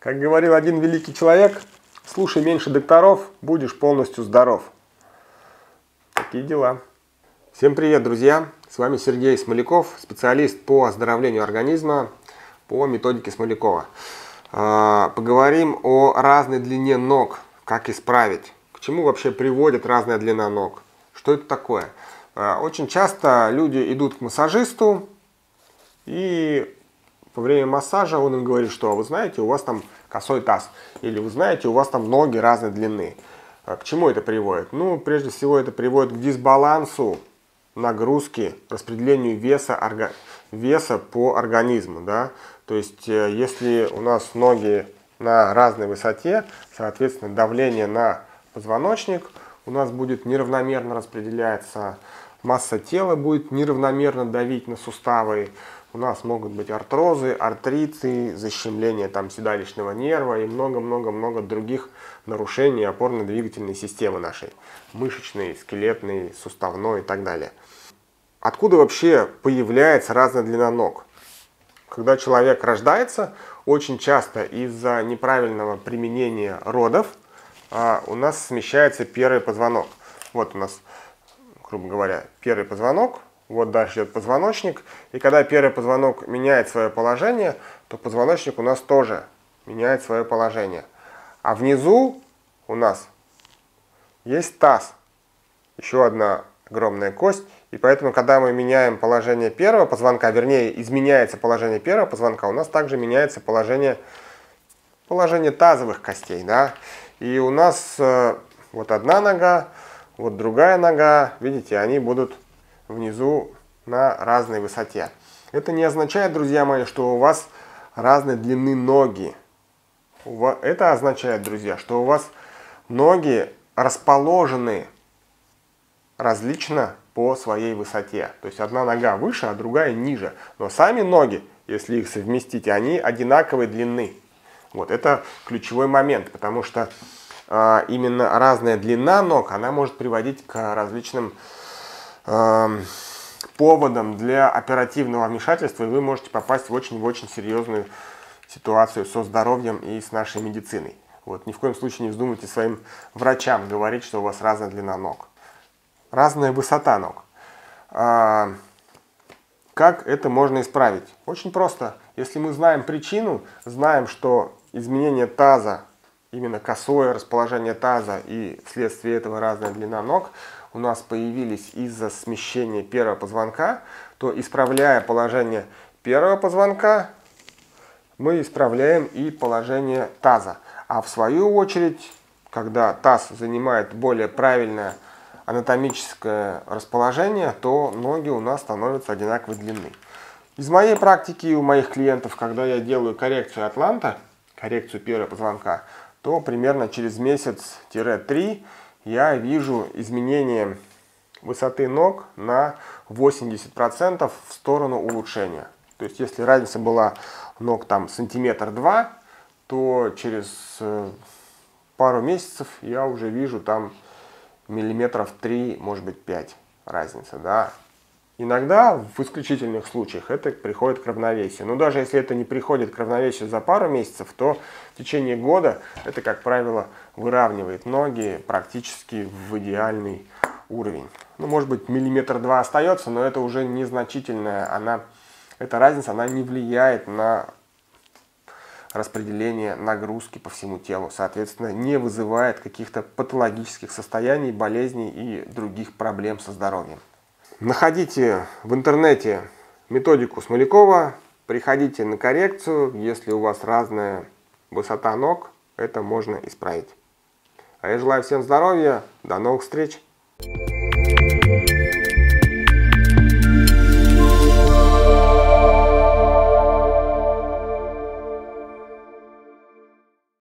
Как говорил один великий человек, слушай меньше докторов, будешь полностью здоров. Такие дела. Всем привет, друзья! С вами Сергей Смоляков, специалист по оздоровлению организма по методике Смолякова. Поговорим о разной длине ног, как исправить. К чему вообще приводит разная длина ног? Что это такое? Очень часто люди идут к массажисту, и во время массажа он им говорит, что вы знаете, у вас там косой таз, или вы знаете, у вас там ноги разной длины. К чему это приводит? Ну, прежде всего, это приводит к дисбалансу нагрузки, распределению веса по организму. Да? То есть, если у нас ноги на разной высоте, соответственно, давление на позвоночник у нас будет неравномерно распределяться, масса тела будет неравномерно давить на суставы. У нас могут быть артрозы, артриты, защемление там седалищного нерва и много-много-много других нарушений опорно-двигательной системы нашей. Мышечной, скелетной, суставной и так далее. Откуда вообще появляется разная длина ног? Когда человек рождается, очень часто из-за неправильного применения родов у нас смещается первый позвонок. Вот у нас, грубо говоря, первый позвонок. Вот дальше идет позвоночник, и когда первый позвонок меняет свое положение, то позвоночник у нас тоже меняет свое положение. А внизу у нас есть таз, еще одна огромная кость, и поэтому, когда мы меняем положение первого позвонка, вернее, изменяется положение первого позвонка, у нас также меняется положение тазовых костей. Да? И у нас вот одна нога, вот другая нога, видите, они будут внизу на разной высоте. Это не означает, друзья мои, что у вас разной длины ноги. Это означает, друзья, что у вас ноги расположены различно по своей высоте. То есть одна нога выше, а другая ниже. Но сами ноги, если их совместить, они одинаковой длины. Вот это ключевой момент, потому что именно разная длина ног, она может приводить к различным поводом для оперативного вмешательства, и вы можете попасть в очень серьезную ситуацию со здоровьем и с нашей медициной. Вот, ни в коем случае не вздумайте своим врачам говорить, что у вас разная длина ног. Разная высота ног. Как это можно исправить? Очень просто. Если мы знаем причину, знаем, что изменение таза, именно косое расположение таза и вследствие этого разная длина ног у нас появились из-за смещения первого позвонка, то, исправляя положение первого позвонка, мы исправляем и положение таза. А в свою очередь, когда таз занимает более правильное анатомическое расположение, то ноги у нас становятся одинаковой длины. Из моей практики у моих клиентов, когда я делаю коррекцию атланта, коррекцию первого позвонка, то примерно через месяц-3 я вижу изменение высоты ног на 80% в сторону улучшения. То есть, если разница была ног там сантиметр-два, то через пару месяцев я уже вижу там миллиметров 3, может быть 5 разница. Да? Иногда, в исключительных случаях, это приходит к равновесию. Но даже если это не приходит к равновесию за пару месяцев, то в течение года это, как правило, выравнивает ноги практически в идеальный уровень. Ну, может быть, миллиметр-два остается, но это уже незначительная. Эта разница, она не влияет на распределение нагрузки по всему телу. Соответственно, не вызывает каких-то патологических состояний, болезней и других проблем со здоровьем. Находите в интернете методику Смолякова, приходите на коррекцию, если у вас разная высота ног, это можно исправить. А я желаю всем здоровья, до новых встреч!